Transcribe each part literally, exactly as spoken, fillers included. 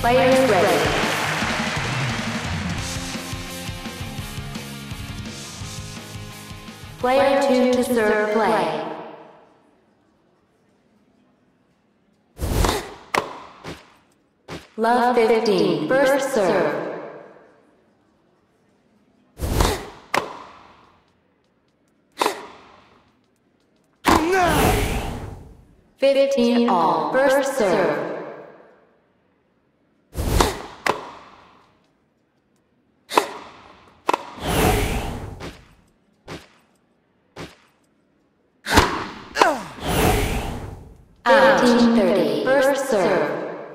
Players ready. Player two to serve play. Love fifteen, first serve. fifteen all, first serve. fifteen thirty, first serve.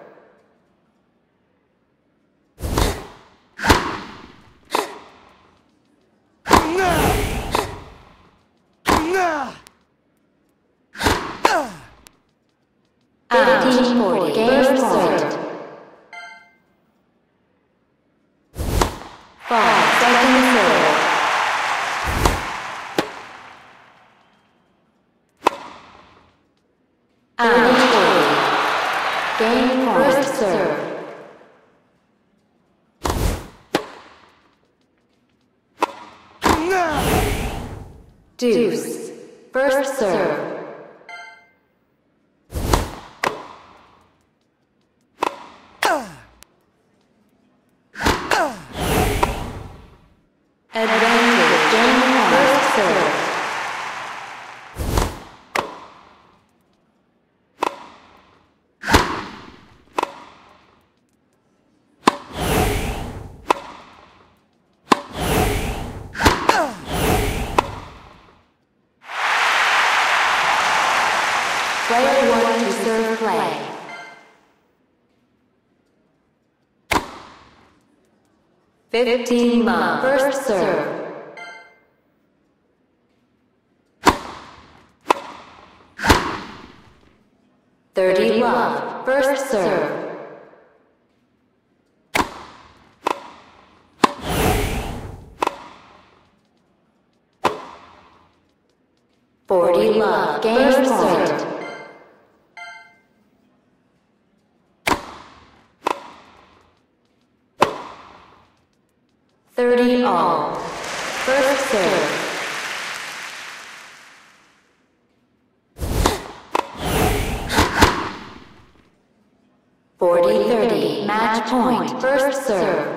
fifteen forty, game served. five, second serve. thirty forty, game first serve. Deuce, first serve. Advantage, game first serve. Player one to serve play. fifteen love, first serve. thirty love, first serve. forty love, game served. thirty all, first serve. forty thirty, match point, first serve.